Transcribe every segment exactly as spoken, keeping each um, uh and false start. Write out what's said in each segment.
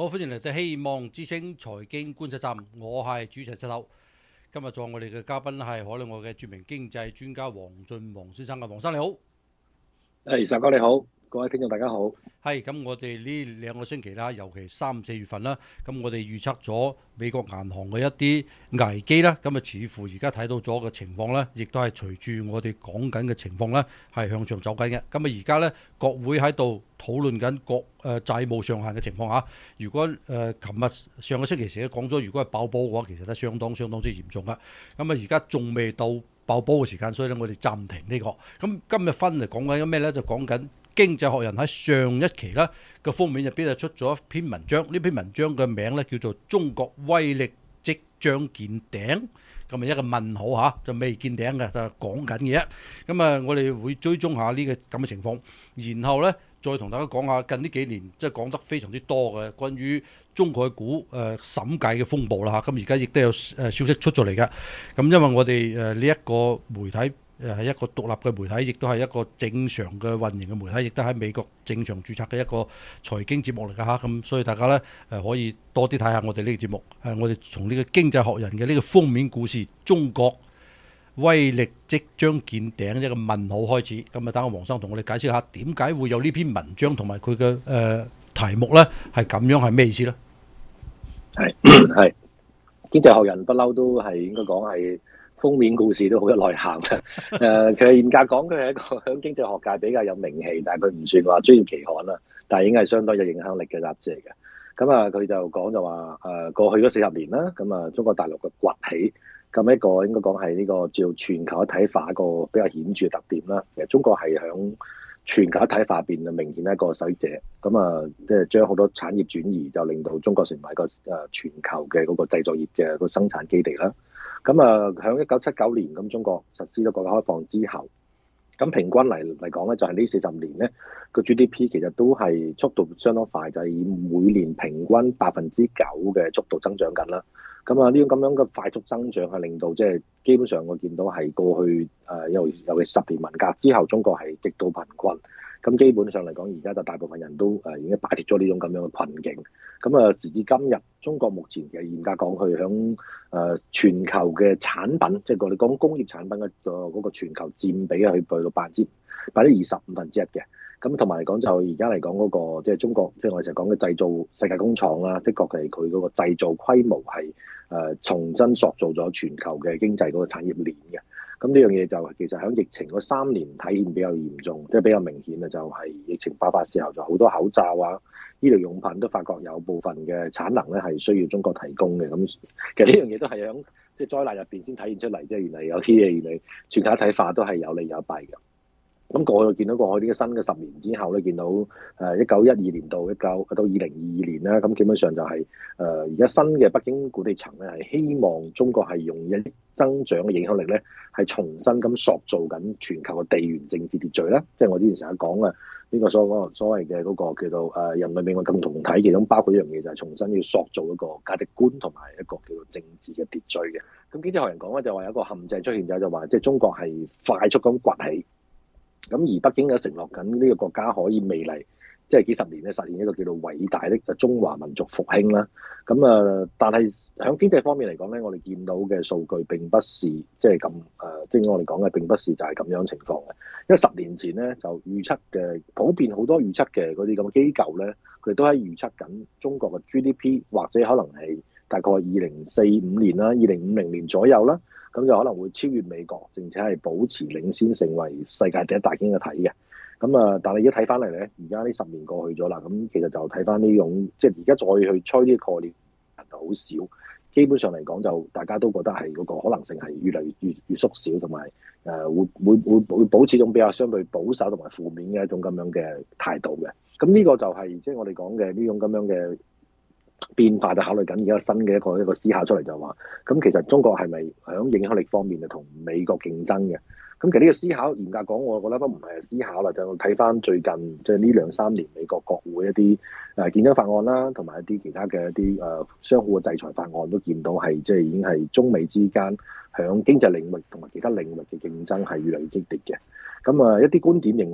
歡迎嚟到希望之星財經觀察站，我係主持人石頭。今日做我哋嘅嘉賓係海內外嘅著名經濟專家黃俊宏先生嘅，黃生你好。 誒，石哥你好，各位聽眾大家好。 係咁，我哋呢兩個星期啦，尤其三四月份啦，咁我哋預測咗美國銀行嘅一啲危機啦，咁啊似乎而家睇到咗嘅情況咧，亦都係隨住我哋講緊嘅情況咧，係向上走緊嘅。咁啊而家咧，國會喺度討論緊國誒債務上限嘅情況下，如果誒琴日上個星期時都講咗，如果係爆煲嘅話，其實都相當相當之嚴重噶。咁啊而家仲未到爆煲嘅時間，所以咧我哋暫停呢個。咁今日分嚟講緊咩咧？就講緊經濟學人喺上一期咧個封面入邊就出咗一篇文章，呢篇文章嘅名咧叫做《中國威力即將見頂》，咁啊一個問號嚇，就未見頂嘅，就係講緊嘅啫。咁啊，我哋會追蹤下呢個咁嘅情況，然後咧再同大家講下近呢幾年即係講得非常之多嘅關於中概股誒審計嘅風暴啦嚇。咁而家亦都有誒消息出咗嚟嘅。咁因為我哋誒呢一個媒體，誒係一個獨立嘅媒體，亦都係一個正常嘅運營嘅媒體，亦都喺美國正常註冊嘅一個財經節目嚟㗎嚇。咁所以大家咧誒可以多啲睇下我哋呢個節目。誒我哋從呢個經濟學人嘅呢個封面故事，中國威力即將見頂一個問號開始。咁啊，等阿黃生同我哋解釋下點解會有呢篇文章同埋佢嘅誒題目咧係咁樣，係咩意思咧？ 係係經濟學人不嬲都係應該講係封面故事都好有內涵嘅。誒、呃，其實嚴格講，佢係一個喺經濟學界比較有名氣，但係佢唔算話專業期刊啦，但係已經係相當有影響力嘅雜誌嚟嘅。咁啊，佢就講就話誒、呃、過去嗰四十年啦，咁啊中國大陸嘅崛起，咁一個應該講係呢個叫全球一體化一個比較顯著嘅特點啦。其實中國係響全球一體化入邊嘅明顯一個受益者，咁啊，即係將好多產業轉移，就令到中國成為一個誒全球嘅嗰個製造業嘅個生產基地啦。咁啊，響一九七九年咁，中國實施咗改革開放之後，咁平均嚟嚟講咧，就係呢四十年咧個 G D P 其實都係速度相當快，就係以每年平均百分之九嘅速度增長緊啦。咁啊，呢種咁樣嘅快速增長係令到即係基本上我見到係過去誒尤尤其十年文革之後，中國係極度貧困。咁基本上嚟講，而家就大部分人都誒已經擺脫咗呢種咁樣嘅困境。咁啊，時至今日，中國目前其實嚴格講，佢響誒全球嘅產品，即係我哋講工業產品嘅個嗰個全球佔比係去到百分之百分之二十五分之一嘅。咁同埋嚟講，就而家嚟講嗰個即係中國，即係我哋成日講嘅製造世界工廠啦，的確係佢嗰個製造規模係誒重新塑造咗全球嘅經濟嗰個產業鏈嘅。咁呢樣嘢就其實喺疫情嗰三年體現比較嚴重，即係比較明顯嘅就係疫情爆發時候就好多口罩啊、醫療用品都發覺有部分嘅產能咧係需要中國提供嘅。咁其實呢樣嘢都係喺即係災難入邊先體現出嚟，即係原來有啲嘢原來全球一體化都係有利有弊嘅。咁過去見到過去呢個新嘅十年之後咧，見到誒一九一二年到一九到二零二二年啦，咁基本上就係誒而家新嘅北京管理層咧係希望中國係用一增長嘅影響力咧，係重新咁塑造緊全球嘅地緣政治秩序啦。即係我之前成日講啊，呢個所謂所謂嘅嗰個叫做誒人類命運共同體，其中包括一樣嘢就係重新要塑造一個價值觀同埋一個叫做政治嘅秩序嘅。咁經濟學人講咧就話有一個陷阱出現咗，就話即係中國係快速咁崛起。咁而北京嘅承諾緊呢個國家可以未來即係幾十年咧實現一個叫做偉大的中華民族復興啦。咁啊，但係喺經濟方面嚟講咧，我哋見到嘅數據並不是即係咁誒，即係我哋講嘅並不是就係咁樣情況嘅。因為十年前咧就預測嘅普遍好多預測嘅嗰啲咁嘅機構咧，佢都喺預測緊中國嘅 G D P 或者可能係大概二零四五年啦、二零五零年左右啦。咁就可能會超越美國，並且係保持領先，成為世界第一大經濟體嘅。咁啊，但係而家睇翻嚟咧，而家呢十年過去咗啦，咁其實就睇翻呢種，即係而家再去吹呢個概念人就好少。基本上嚟講，就大家都覺得係嗰個可能性係越嚟越越縮小，同埋誒會會會會保持一種比較相對保守同埋負面嘅一種咁樣嘅態度嘅。咁呢個就係即係我哋講嘅呢種咁樣嘅變化，就考慮緊而家新嘅一個一個思考出嚟，就話咁其實中國係咪喺影響力方面就同美國競爭嘅？咁其實呢個思考嚴格講，我覺得都唔係思考啦，就睇翻最近即係呢兩三年美國國會一啲誒競爭法案啦，同埋一啲其他嘅一啲誒相互嘅制裁法案，都見到係即係已經係中美之間響經濟領域同埋其他領域嘅競爭係越嚟越激烈嘅。咁啊一啲觀點認為，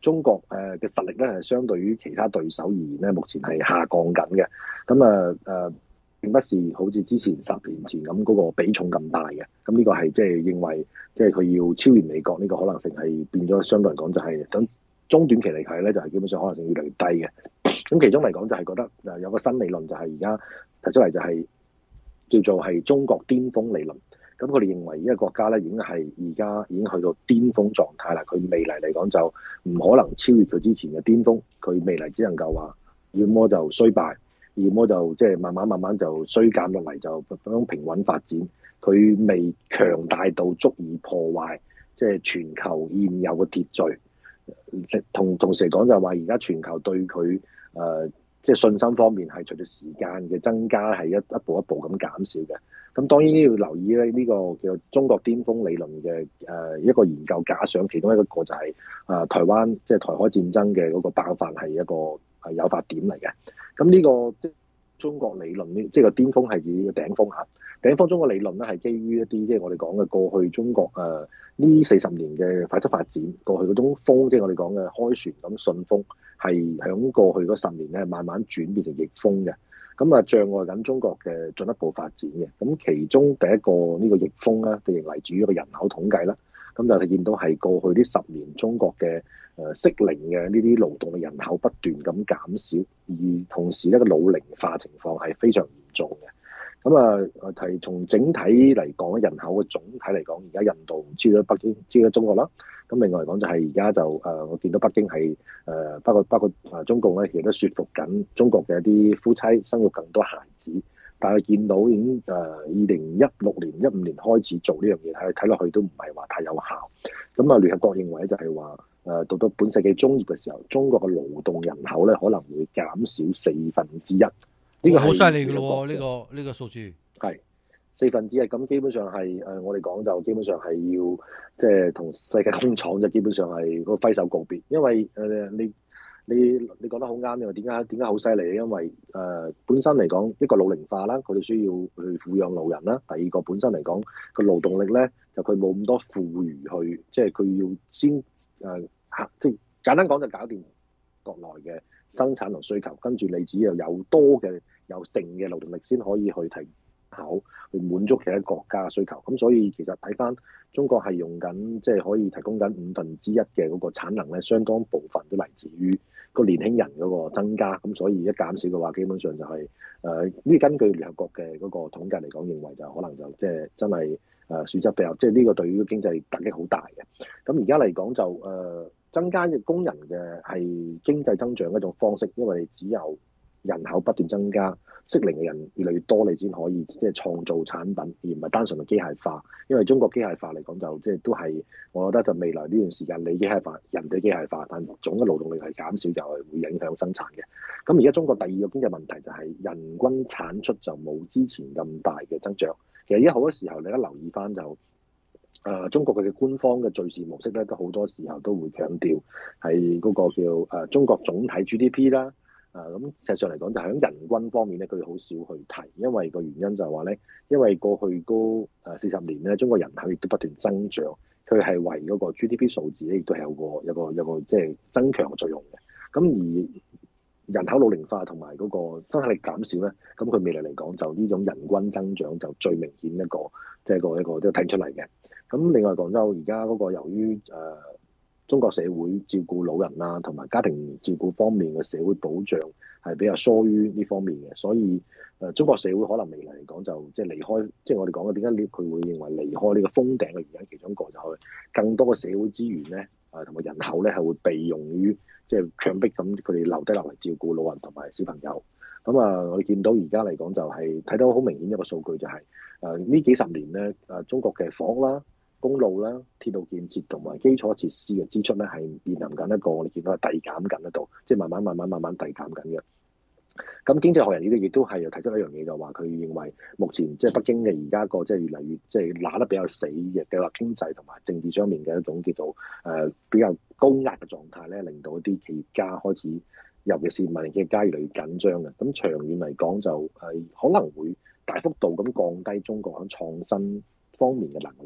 中國誒嘅實力咧係相對於其他對手而言咧，目前係下降緊嘅。咁啊誒並不是好似之前十年前咁嗰個比重咁大嘅。咁呢個係即係認為即係佢要超越美國呢個可能性係變咗，相對嚟講就係咁中短期嚟睇咧，就係基本上可能性越嚟越低嘅。咁其中嚟講就係覺得誒有個新理論就係而家提出嚟就係叫做係中國巔峰理論。咁佢哋認為呢個國家咧已經係而家已經去到巔峰狀態啦。佢未來嚟講就唔可能超越佢之前嘅巔峰。佢未來只能夠話，要麼就衰敗，要麼就即係慢慢慢慢就衰減落嚟，就咁樣平穩發展。佢未強大到足以破壞即係全球現有嘅秩序。同同時嚟講就係話，而家全球對佢誒。呃即係信心方面係隨住時間嘅增加係一一步一步咁減少嘅。咁當然呢要留意咧，呢個叫做中國巔峰理論嘅誒一個研究假想，其中一個就係誒台灣即係台海戰爭嘅嗰個爆發係一個係誘發點嚟嘅。咁呢個即係中國理論呢，即係個巔峰係指個頂峰嚇。頂峰中國理論咧係基於一啲即係我哋講嘅過去中國誒呢四十年嘅快速發展，過去嗰種風即係我哋講嘅開船咁順風。係喺過去嗰十年咧，慢慢轉變成逆風嘅，咁啊障礙緊中國嘅進一步發展嘅。咁其中第一個呢個逆風咧，就認為主要一個人口統計啦。咁就係見到係過去呢十年中國嘅誒適齡嘅呢啲勞動嘅人口不斷咁減少，而同時咧個老齡化情況係非常嚴重嘅。咁啊係從整體嚟講，人口嘅總體嚟講，而家印度超咗北京，超咗中國啦。咁另外嚟講就係而家就誒，我見到北京係誒，包括包括誒中共咧，其實都説服緊中國嘅一啲夫妻生育更多孩子。但係見到已經誒二零一六年、一五年開始做呢樣嘢，睇睇落去都唔係話太有效。咁啊，聯合國認為就係話誒，到到本世紀中葉嘅時候，中國嘅勞動人口咧可能會減少四分之一。呢個好犀利㗎咯喎！呢、這個呢、這個數字係四分之一，咁基本上係誒，我哋講就基本上係要即係同世界工廠就基本上係個揮手告別，因為誒、呃、你你你講得好啱，因為點解點解好犀利？因為誒、呃、本身嚟講一個老齡化啦，佢哋需要去撫養老人啦。第二個本身嚟講個勞動力咧，就佢冇咁多富餘去，即係佢要先誒客、呃，即係簡單講就搞掂國內嘅生產同需求，跟住你只要有多嘅有剩嘅勞動力先可以去提口去滿足其他國家嘅需求。咁所以其實睇翻中國係用緊即係可以提供緊五分之一嘅嗰個產能咧，相當部分都嚟自於個年輕人嗰個增加。咁所以一減少嘅話，基本上就係誒呢根據聯合國嘅嗰個統計嚟講，認為就可能就即係真係誒損失比較，即係呢個對於經濟打擊好大嘅。咁而家嚟講就誒、呃、增加嘅工人嘅係經濟增長一種方式，因為你只有人口不斷增加，適齡嘅人越嚟越多，你先可以即係創造產品，而唔係單純嘅機械化。因為中國機械化嚟講就即係都係，我覺得就未來呢段時間你機械化，人哋機械化，但總嘅勞動力係減少，就係會影響生產嘅。咁而家中國第二個經濟問題就係人均產出就冇之前咁大嘅增長。其實而家好多時候你一留意翻就誒、呃、中國嘅官方嘅敘事模式咧，都好多時候都會強調係嗰個叫誒、呃、中國總體 G D P 啦。啊，咁事實上嚟講，就喺人均方面咧，佢哋好少去提，因為個原因就係話咧，因為過去嗰誒四十年咧，中國人口亦都不斷增長，佢係為嗰個 G D P 數字咧，亦都係有個有個有個即係增強嘅作用嘅。咁而人口老齡化同埋嗰個生產力減少咧，咁佢未來嚟講，就呢種人均增長就最明顯一個，即係一個一個都睇出嚟嘅。咁另外廣州而家嗰個由於誒，呃中國社會照顧老人啊，同埋家庭照顧方面嘅社會保障係比較疏於呢方面嘅，所以誒、呃、中國社會可能未來嚟講就即係離開，即係我哋講嘅點解佢會認為離開呢個封頂嘅原因，其中一個就係更多嘅社會資源咧，誒同埋人口咧係會被用於即係強迫咁佢哋留低落嚟照顧老人同埋小朋友。咁啊，我哋見到而家嚟講就係睇到好明顯一個數據就係誒呢幾十年咧誒中國嘅房啦、公路啦、鐵路建設同埋基礎設施嘅支出咧，係面臨緊一個我哋見到係遞減緊喺度，即係慢慢慢慢慢慢遞減緊嘅。咁經濟學人呢啲亦都係又提出一樣嘢，就話佢認為目前即係北京嘅而家個即係越嚟越即係揦得比較死嘅計劃經濟同埋政治上面嘅一種叫做誒比較高壓嘅狀態咧，令到一啲企業家開始，尤其是民營企業家越嚟越緊張嘅。咁長遠嚟講就係可能會大幅度咁降低中國喺創新方面嘅能力。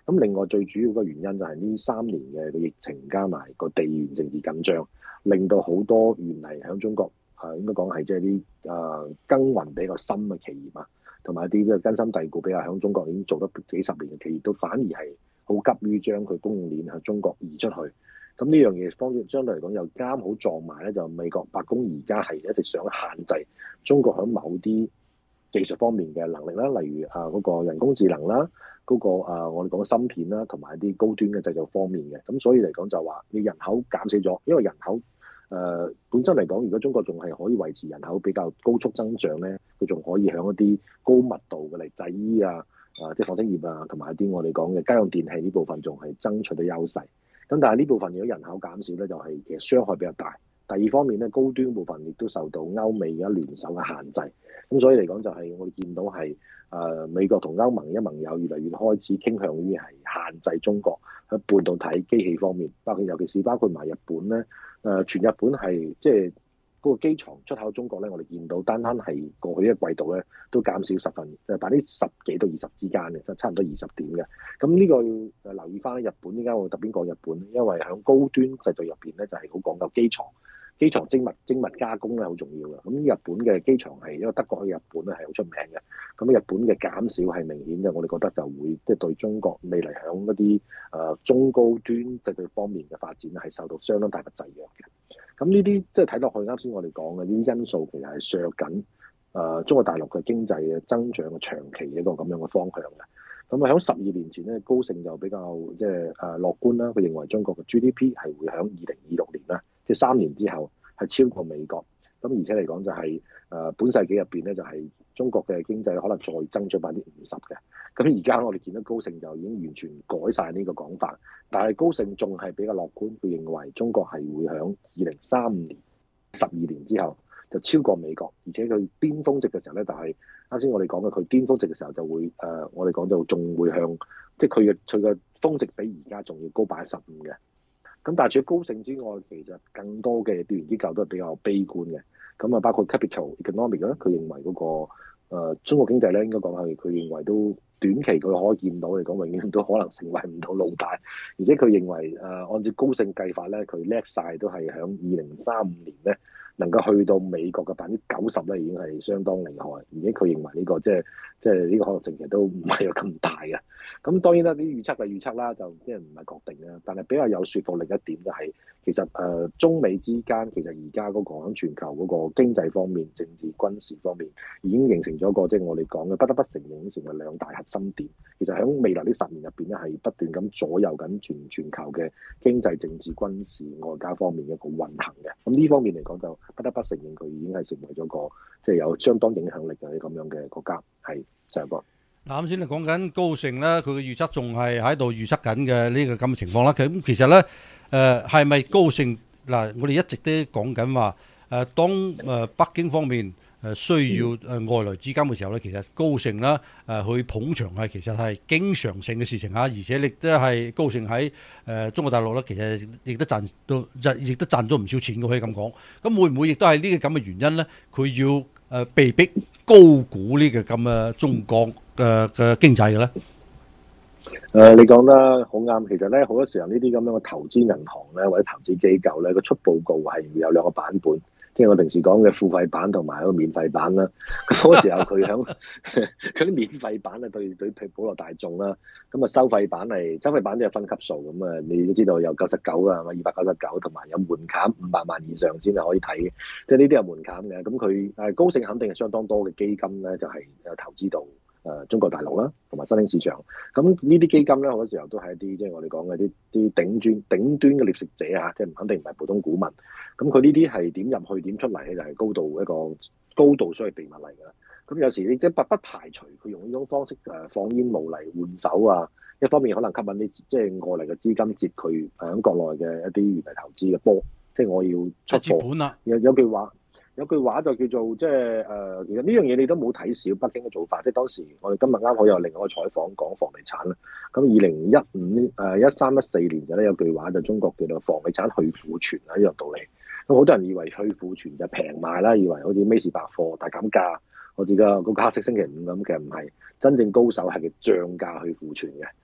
咁另外最主要嘅原因就係呢三年嘅個疫情加埋個地緣政治緊張，令到好多原嚟喺中國誒、呃、應該講係即係啲誒耕耘比較深嘅企業啊，同埋一啲嘅根深蒂固比較喺中國已經做得幾十年嘅企業，都反而係好急於將佢供應鏈向中國移出去。咁呢樣嘢方面相對嚟講又啱好撞埋咧，就美國白宮而家係一直想限制中國喺某啲技術方面嘅能力啦，例如啊嗰個人工智能啦，嗰個啊我哋講嘅芯片啦，同埋一啲高端嘅製造方面嘅。咁所以嚟講就話你人口減少咗，因為人口誒、呃、本身嚟講，如果中國仲係可以維持人口比較高速增長咧，佢仲可以響一啲高密度嘅嚟製衣啊、啊即係紡織業啊，同埋一啲我哋講嘅家用電器呢部分仲係爭取到優勢。咁但係呢部分如果人口減少咧，就係、是、其實傷害比較大。第二方面咧，高端部分亦都受到歐美而家聯手嘅限制。咁所以嚟講就係我哋見到係誒、呃、美國同歐盟一盟友越嚟越開始傾向於係限制中國喺半導體機器方面，包括尤其是包括埋日本咧。誒、呃、全日本係即係嗰個機床出口中國咧，我哋見到單單係過去一個季度咧都減少十分，誒百分之十幾到二十之間嘅，就差唔多二十點嘅。咁呢個要留意翻日本，點解我特別講日本？因為喺高端製造入邊咧就係好講究機床。機床精密精密加工咧好重要嘅，咁日本嘅機床係因為德國去日本咧係好出名嘅，咁日本嘅減少係明顯嘅，我哋覺得就會即係對中國未來響一啲誒中高端製造方面嘅發展係受到相當大嘅制約嘅。咁呢啲即係睇落去，啱先我哋講嘅呢啲因素其實係削弱緊誒中國大陸嘅經濟嘅增長嘅長期一個咁樣嘅方向嘅。咁啊喺十二年前咧，高盛就比較即係誒樂觀啦，佢認為中國嘅 G D P 係會響二零二六年啦。即係三年之後係超過美國，咁而且嚟講就係、是、誒、呃、本世紀入邊咧，就係、是、中國嘅經濟可能再增長百分之五十嘅。咁而家我哋見到高盛就已經完全改晒呢個講法，但係高盛仲係比較樂觀，佢認為中國係會響二零三五年十二年之後就超過美國，而且佢巔峰值嘅時候咧，就係啱先我哋講嘅佢巔峰值嘅時候就會誒、呃，我哋講就仲會向即係佢嘅佢嘅峰值比而家仲要高百分之十五嘅。咁但係除咗高盛之外，其實更多嘅調研機構都係比較悲觀嘅。咁啊，包括 Capital Economic 咧，佢認為嗰、那個、呃、中國經濟咧，應該講係佢認為都短期佢可以見到嚟講，永遠都可能成為唔到老大。而且佢認為誒、呃，按照高盛計法咧，佢叻晒都係響二零三五年咧，能夠去到美國嘅百分之九十咧，已經係相當厲害。而且佢認為呢、這個即係即係呢個可能性其實都唔係有咁大嘅。咁當然啦，啲預測就預測啦，就即係唔係確定啦。但係比較有說服力一點就係、是，其實誒、呃、中美之間其實而家嗰個喺全球嗰個經濟方面、政治軍事方面，已經形成咗個即係我哋講嘅不得不承認成為兩大核心點。其實喺未來呢十年入邊咧，係不斷咁左右緊全全球嘅經濟、政治、軍事、外交方面一個運行嘅。咁呢方面嚟講，就不得不承認佢已經係成為咗個即係有相當影響力嘅咁樣嘅國家，係上個。 嗱，啱先你講緊高盛咧，佢嘅預測仲係喺度預測緊嘅呢個咁嘅情況啦。咁其實咧，誒係咪高盛嗱？我哋一直都講緊話，誒當誒北京方面誒需要誒外來資金嘅時候咧，其實高盛啦誒去捧場係其實係經常性嘅事情嚇，而且亦都係高盛喺誒中國大陸咧，其實亦都賺到亦都賺咗唔少錢嘅，可以咁講。咁會唔會亦都係呢個咁嘅原因咧？佢要誒被逼高估呢個咁嘅中國嘅嘅經濟嘅咧？ 誒、呃，你講得好啱。其實咧，好多時候呢啲咁樣嘅投資銀行咧，或者投資機構咧，個出報告係有兩個版本，即係我平時講嘅付費版同埋嗰個免費版啦。咁好多時候佢響佢啲免費版咧，對對普羅大眾啦，咁啊收費版係收費版都有分級數，咁啊你都知道有九十九啊，二百九十九，同埋有門檻五百萬以上先係可以睇嘅，即係呢啲有門檻嘅。咁佢誒高盛肯定係相當多嘅基金咧，就係誒投資到誒中國大陸啦，同埋新興市場。咁呢啲基金咧，好多時候都係一啲即係我哋講嘅啲啲頂端頂端嘅獵食者啊，即係唔肯定唔係普通股民。咁佢呢啲係點入去點出嚟咧，就係高度一個高度所謂秘密嚟㗎。咁有時你即係不不排除佢用呢種方式誒放煙霧嚟換手啊。一方面可能吸引啲即係外嚟嘅資金接佢喺國內嘅一啲原嚟投資嘅波，即係我要出接盤啦。 有有句話。有句話就叫做即係誒，其實呢樣嘢你都冇睇少北京嘅做法。即係當時我哋今日啱好有另外一個採訪講房地產啦。咁二零一五誒一三一四年就咧有句話就中國叫做房地產去庫存啊，呢樣道理。咁好多人以為去庫存就平賣啦，以為好似美時百貨大減價，好似個嗰個黑色星期五咁，其實唔係。真正高手係叫漲價去庫存嘅。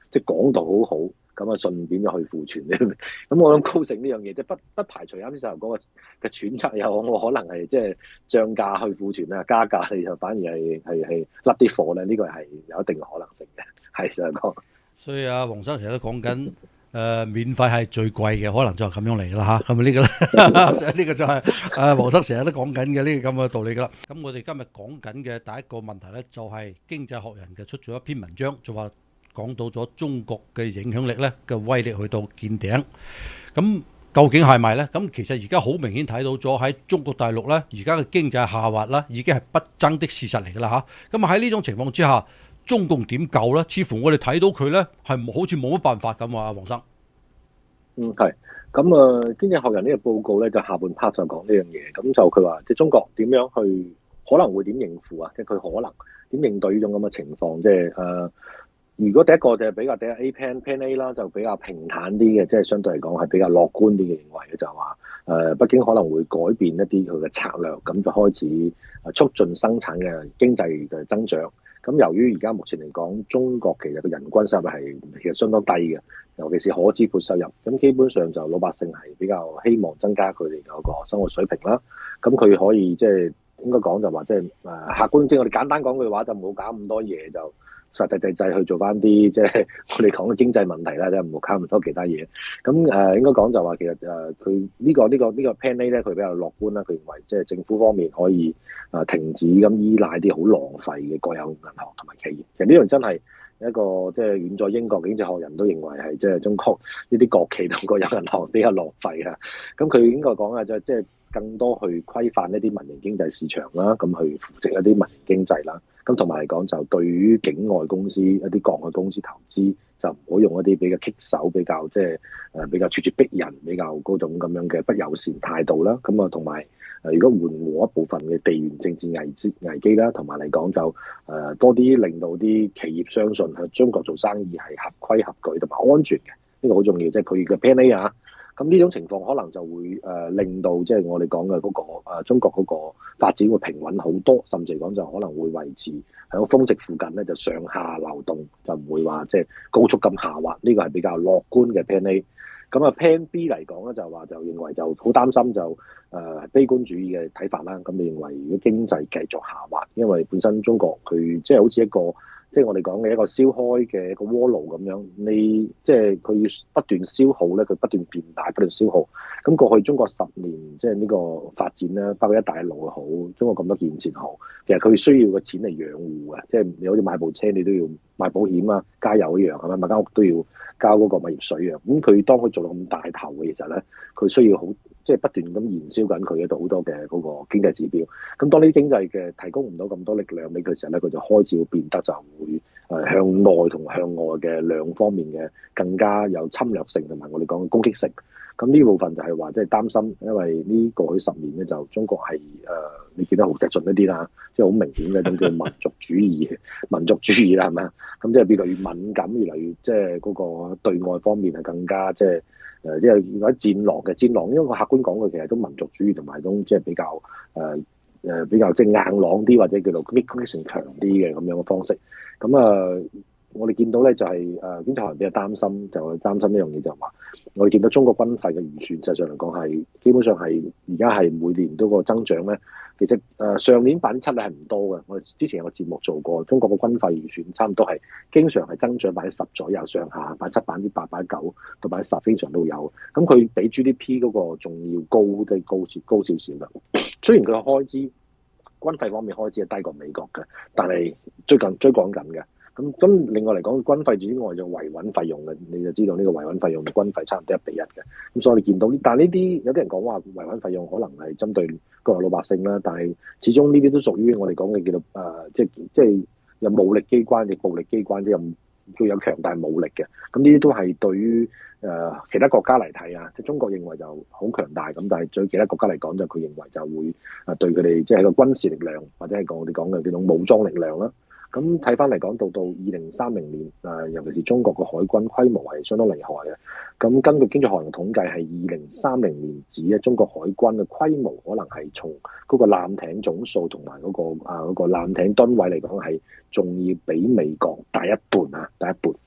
即係講到好好，咁啊順便就去庫存咧。咁我諗高盛呢樣嘢，即係不不排除啱先細頭講嘅嘅揣測有我可能係即係漲價去庫存啊，加價你就反而係係係甩啲貨咧，呢、這個係有一定嘅可能性嘅，係就係講。 所以啊，黃生成日都講緊。誒、呃、免費係最貴嘅，可能就係咁樣嚟啦嚇，係咪呢個咧？呢個就係誒黃生成日都講緊嘅呢個咁嘅道理噶啦。咁我哋今日講緊嘅第一個問題咧，就係、是、經濟學人嘅出咗一篇文章，就話講到咗中國嘅影響力咧嘅威力去到見頂。咁究竟係咪咧？咁其實而家好明顯睇到咗喺中國大陸咧，而家嘅經濟下滑啦，已經係不爭的事實嚟噶啦嚇。咁啊喺呢種情況之下，中共點救咧？似乎我哋睇到佢咧係好似冇乜辦法咁啊，黃生。 嗯，係。咁啊，經濟學人呢個報告咧，就下半 part 就講呢樣嘢。咁就佢話，即係中國點樣去可能會點應付啊？即係佢可能點應對呢種咁嘅情況？即係誒，如果第一個就係比較第一 A plan plan A 啦，就比較平坦啲嘅，即係相對嚟講係比較樂觀啲嘅認為嘅，就係話誒，北京可能會改變一啲佢嘅策略，咁就開始誒促進生產嘅經濟嘅增長。咁由於而家目前嚟講，中國其實個人均收入係其實相當低嘅，尤其是可支配收入。咁基本上就老百姓係比較希望增加佢哋嗰個生活水平啦。咁佢可以即係應該講就話即係誒客觀，即係我哋簡單講句話就冇搞咁多嘢，就實實際際去做翻啲即係我哋講嘅經濟問題啦，即係唔好搞咁多其他嘢。咁誒、呃、應該講就話其實誒佢呢個呢、呢個呢、呢個 plan A 咧，佢比較樂觀啦。佢認為即係政府方面可以誒停止咁依賴啲好浪費嘅國有銀行同埋企業。其實呢樣真係一個即係遠在英國嘅經濟學人都認為係即係中國呢啲國企同國有銀行比較浪費啊。咁佢應該講啊，就即係更多去規範一啲民營經濟市場啦，咁去扶植一啲民營經濟啦。咁同埋嚟講，就對於境外公司一啲國外公司投資，就唔好用一啲比較棘手、比較即係誒比較咄咄逼人、比較嗰種咁樣嘅不友善態度啦。咁啊，同埋誒如果緩和一部分嘅地緣政治危機危機啦，同埋嚟講就誒多啲令到啲企業相信喺中國做生意係合規合矩同埋安全嘅，呢個好重要。即係佢嘅 plan A 啊。咁呢種情況可能就會誒、呃、令到即係我哋講嘅嗰個、呃、中國嗰個發展會平穩好多，甚至講就可能會維持喺峰值附近咧就上下流動，就唔會話即係高速咁下滑。呢、這個係比較樂觀嘅 plan A。咁啊 plan B 嚟講咧就話就認為就好擔心就誒、呃、悲觀主義嘅睇法啦。咁你認為如果經濟繼續下滑，因為本身中國佢即係好似一個。即係我哋講嘅一個燒開嘅一個鍋爐咁樣，你即係佢要不斷消耗咧，佢不斷變大，不斷消耗。咁過去中國十年即係呢個發展咧，包括一帶一路又好，中國咁多建設好，其實佢需要個錢嚟養護嘅。即係你好似買部車，你都要買保險啊，加油一樣係咪？買間屋都要交嗰個物業稅一樣。咁佢當佢做到咁大頭嘅，其實咧，佢需要好即係不斷咁燃燒緊佢一度好多嘅嗰個經濟指標。咁當呢啲經濟嘅提供唔到咁多力量俾佢時候咧，佢就開始會變得就會誒向內同向外嘅兩方面嘅更加有侵略性同埋我哋講嘅攻擊性。咁呢部分就係話即係擔心，因為呢過去十年咧就中國係誒、呃、你見得好激進一啲啦，即係好明顯嘅一種叫民族主義、民族主義啦，係咪啊？咁即係越嚟越敏感，越嚟越即係嗰個對外方面係更加即係誒，即係如果戰狼嘅戰狼，因為我客觀講佢其實都民族主義同埋都即係比較誒誒、呃、比較即係硬朗啲或者叫做攻擊性強啲嘅咁樣嘅方式。咁啊、呃，我哋見到咧就係、是、誒經濟學人比較擔心，就係擔心呢樣嘢就係話，我哋見到中國軍費嘅預算，實際上嚟講係基本上係而家係每年都個增長咧，其實誒、呃、上年百分之七咧係唔多嘅。我哋之前有個節目做過，中國嘅軍費預算差唔多係經常係增長百分之十左右上下，百分之七、百分之八、百分之九到百分之十，經常都有。咁佢比 G D P 嗰個仲要高啲高少高少少啦。雖然佢嘅開支軍費方面開支係低過美國嘅，但係最近追趕緊嘅。咁咁另外嚟講，軍費之外就維穩費用嘅，你就知道呢個維穩費用同軍費差唔多一比一嘅。咁所以你見到，但係呢啲有啲人講話維穩費用可能係針對國內老百姓啦，但係始終呢啲都屬於我哋講嘅叫做誒、呃，即係即係有武力機關嘅暴力機關，即係佢有強大武力嘅。咁呢啲都係對於誒、呃、其他國家嚟睇啊，即係中國認為就好強大咁，但係對其他國家嚟講就佢認為就會誒對佢哋即係個軍事力量或者係講我哋講嘅叫做武裝力量啦。咁睇翻嚟講，到到二零三零年，誒、呃、尤其是中國嘅海軍規模係相當厲害嘅。咁根據經濟學人嘅統計，係二零三零年止咧，中國海軍嘅規模可能係從嗰個艦艇總數同埋嗰個啊嗰、嗰個艦艇噸位嚟講，係仲要比美國大一半啊，大一半。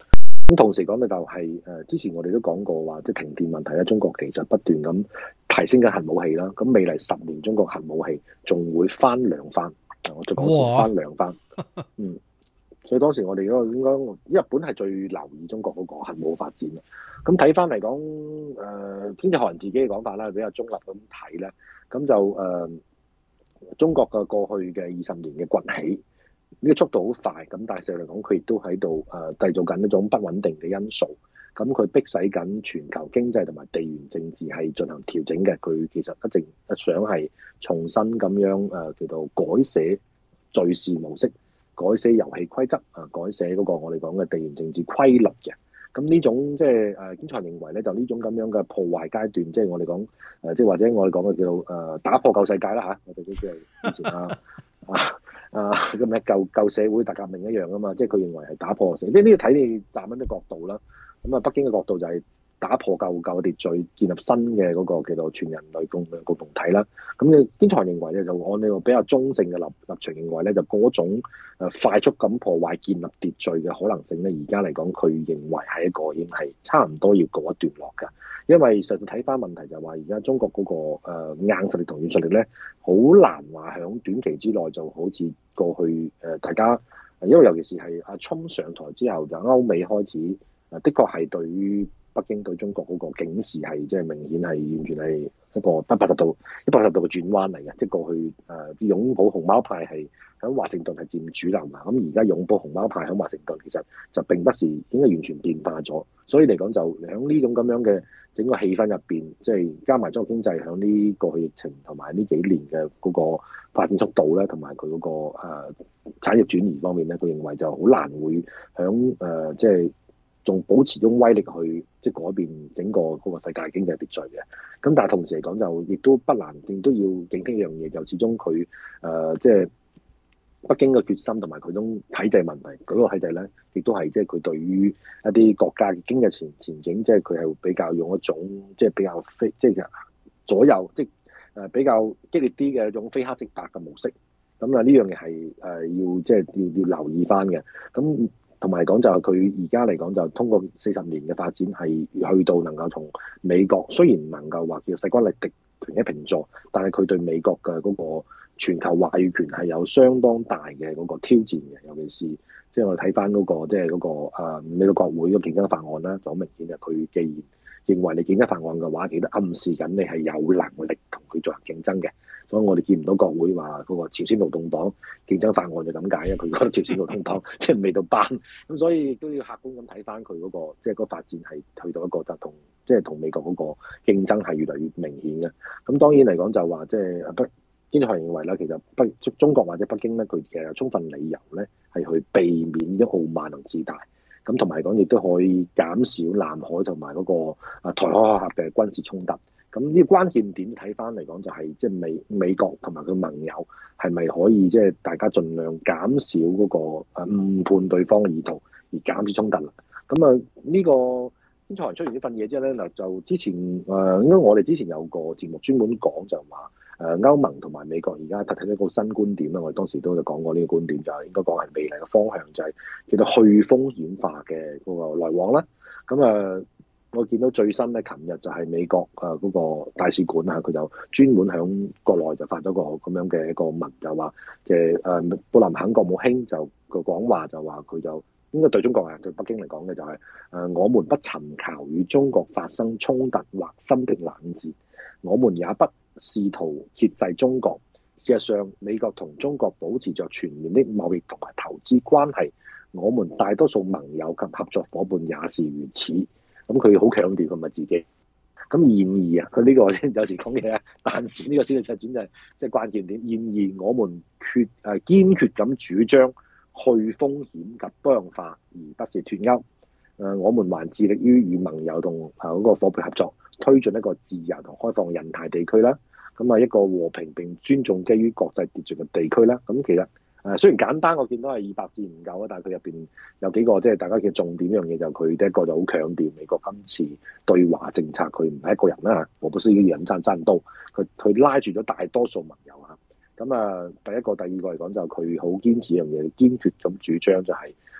咁同時講咧就係誒，之前我哋都講過話，即係停電問題咧，中國其實不斷咁提升緊核武器啦。咁未來十年，中國核武器仲會翻兩番，我再講先翻兩番。嗯，所以當時我哋嗰個應該日本係最留意中國嗰個核武發展啦。咁睇翻嚟講，誒、呃、經濟學人自己嘅講法啦，比較中立咁睇咧，咁就誒、呃、中國嘅過去嘅二十年嘅崛起。呢個速度好快，咁但係實際嚟講，佢亦都喺度誒製造緊一種不穩定嘅因素。咁佢迫使緊全球經濟同埋地緣政治係進行調整嘅。佢其實一直想係重新咁樣誒、呃、叫做改寫敘事模式、改寫遊戲規則啊、改寫嗰個我哋講嘅地緣政治規律嘅。咁呢種即係誒經濟學認為咧，就呢種咁樣嘅破壞階段，即係我哋講誒，即係或者我哋講嘅叫做誒打破舊世界啦嚇。我哋都知係以前啊啊。啊咁咩舊舊社會大革命一樣啊嘛，即係佢認為係打破社，即係呢個睇你站喺啲角度啦。咁啊，北京嘅角度就係打破舊舊嘅秩序，建立新嘅嗰個叫做全人類共共同體啦。咁你經濟學認為咧，就按呢個比較中性嘅立立場認為咧，就嗰種誒快速咁破壞建立秩序嘅可能性咧，而家嚟講，佢認為係一個已經係差唔多要告一段落㗎。因為實際睇翻問題就係話，而家中國嗰個誒硬實力同軟實力咧，好難話喺短期之內就好似過去誒大家，因為尤其是係阿侵上台之後，就歐美開始誒，的確係對於北京對中國嗰個警示係即係明顯係完全係一個一百八十度一百八十度嘅轉彎嚟嘅。即係過去誒擁抱熊貓派係喺華盛頓係佔主流嘛，咁而家擁抱熊貓派喺華盛頓其實就並不是應該完全變化咗，所以嚟講就喺呢種咁樣嘅整個氣氛入邊，即係加埋中國經濟喺呢個疫情同埋呢幾年嘅嗰個發展速度咧，同埋佢嗰個誒、呃、產業轉移方面咧，佢認為就好難會響誒即係仲保持種威力去即係改變整個嗰個世界經濟秩序嘅。咁但係同時嚟講就亦都不難，亦都要警惕一樣嘢，就始終佢誒即係北京嘅決心同埋佢種體制問題，嗰、那個體制咧，亦都係即係佢對於一啲國家嘅經濟前前景，即係佢係比較用一種即係比較非即係左右，即係誒比較激烈啲嘅一種非黑即白嘅模式。咁啊呢樣嘢係誒要即係要要留意翻嘅。咁同埋講就係佢而家嚟講就通過四十年嘅發展係去到能夠同美國雖然唔能夠話叫勢均力敵平起平坐，但係佢對美國嘅嗰個全球話語權係有相當大嘅嗰個挑戰嘅，尤其是即係我哋睇翻嗰個即係嗰個誒美國國會嘅競爭法案啦，就好明顯嘅。佢既然認為你競爭法案嘅話，其實暗示緊你係有能力同佢進行競爭嘅。所以我哋見唔到國會話嗰個朝鮮勞動黨競爭法案就咁解，因為佢覺得朝鮮勞動黨即係未到班，咁所以亦都要客觀咁睇翻佢嗰個即係嗰個發展係去到一個就同即係同美國嗰個競爭係越嚟越明顯嘅。咁當然嚟講就話即係北經濟學認為咧，其實北中國或者北京咧，佢其實有充分理由咧係去避免啲傲慢同自大，咁同埋講亦都可以減少南海同埋嗰個啊台海海峽嘅軍事衝突。咁呢個關鍵點睇翻嚟講，就係即係美美國同埋佢盟友係咪可以即係大家盡量減少嗰個誒誤判對方嘅意圖，而減少衝突啦。咁啊呢個經濟學人出完呢份嘢之後咧，嗱就之前誒，應該我哋之前有個節目專門講就話誒歐盟同埋美國而家提出一個新觀點啦。我哋當時都有講過呢個觀點，就係應該講係未來嘅方向，就係叫做去風險化嘅嗰個來往啦。咁啊〜我見到最新咧，琴日就係美國誒嗰個大使館啊，佢就專門響國內就發咗個咁樣嘅一個文，就話嘅誒布林肯國務卿就個講話就話佢就應該對中國人對北京嚟講嘅就係誒我們不尋求與中國發生衝突或新的冷戰，我們也不試圖遏制中國。事實上，美國同中國保持着全面的貿易同埋投資關係，我們大多數盟友及合作伙伴也是如此。咁佢好強調佢咪自己，咁然而啊，佢呢個有時講嘢啊，但是呢個先係實踐就係即係關鍵點。然而，我們決誒堅決咁主張去風險及多樣化，而不是脫鈎。誒，我們還致力於與盟友同誒嗰個夥伴合作，推進一個自由同開放印太地區啦。咁啊，一個和平並尊重基於國際秩序嘅地區啦。咁其實誒雖然簡單，我見到係二百字唔夠啊，但係佢入邊有幾個即係大家嘅重點一樣嘢，就佢第一個就好強調美國今次對華政策，佢唔係一個人啦，我本身已經人爭爭刀，佢佢拉住咗大多數盟友嚇。咁啊，第一個、第二個嚟講就佢好堅持一樣嘢，堅決咁主張就係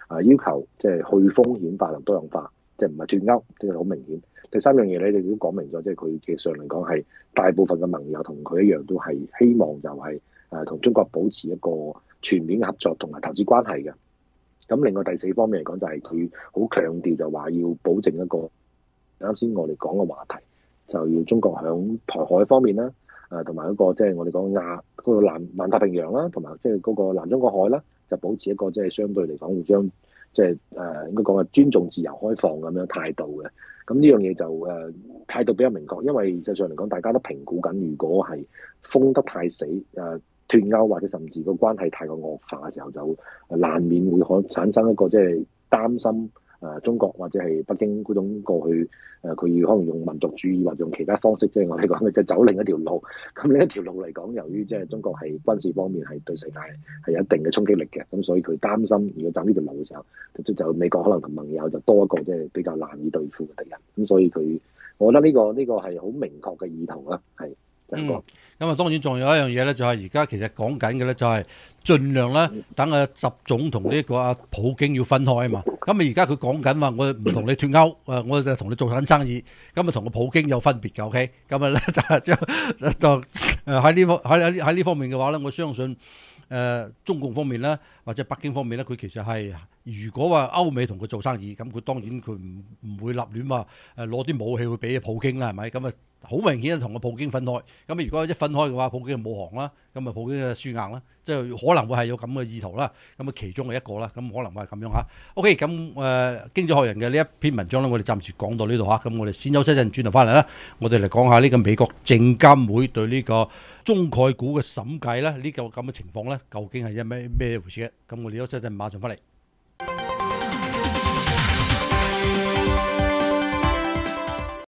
啊要求即係去風險化同多樣化，即係唔係脫歐，即係好明顯。第三樣嘢咧，你都講明咗，即係佢嘅上嚟講係大部分嘅盟友同佢一樣，都係希望就係誒同中國保持一個全面嘅合作同埋投資關係嘅。咁另外第四方面嚟講，就係佢好強調就話要保證一個啱先我哋講嘅話題，就要中國響台海方面啦，誒同埋一個即係我哋講亞嗰個南南太平洋啦，同埋即係嗰個南中國海啦，就保持一個即係相對嚟講互相即係誒應該講係尊重自由開放咁樣態度嘅。咁呢樣嘢就誒、呃、態度比較明確，因為實際上嚟講，大家都評估緊，如果係封得太死誒、呃、脫歐或者甚至個關係太過惡化嘅時候，就難免會可產生一個即係擔心。誒、呃、中國或者係北京嗰種過去誒，佢、呃、要可能用民族主義或者用其他方式，即係我哋講嘅就走另一條路。咁另一條路嚟講，由於即係中國係軍事方面係對世界係有一定嘅衝擊力嘅，咁所以佢擔心如果走呢條路嘅時候，就，就美國可能同盟友就多一個即係比較難以對付嘅敵人。咁所以佢，我覺得呢、這個呢、這個係好明確嘅意圖啦，係。 嗯，咁啊當然仲有一樣嘢咧，就係而家其實講緊嘅咧，就係盡量咧等阿習總同呢個阿普京要分開啊嘛。咁啊而家佢講緊話，我唔同你脫歐，誒我就同你做緊生意。咁啊同個普京有分別嘅 ，OK。咁啊咧就就就誒喺呢方喺喺喺呢方面嘅話咧，我相信誒、呃、中共方面咧或者北京方面咧，佢其實係如果話歐美同佢做生意，咁佢當然佢唔唔會立亂話誒攞啲武器去俾普京啦，係咪？咁啊好明顯同個普京分開。咁如果一分開嘅話，普京就冇行啦，咁啊普京就輸硬啦，即係可能會係有咁嘅意圖啦。咁啊其中嘅一個啦，咁可能會係咁樣嚇。OK，咁誒、呃、經濟學人嘅呢一篇文章咧，我哋暫時講到呢度嚇。咁我哋先休息一陣，轉頭翻嚟啦，我哋嚟講下呢個美國證監會對呢個中概股嘅審計咧，呢、呢個咁嘅情況咧，究竟係一咩咩回事嘅？咁我哋休息一陣，馬上翻嚟。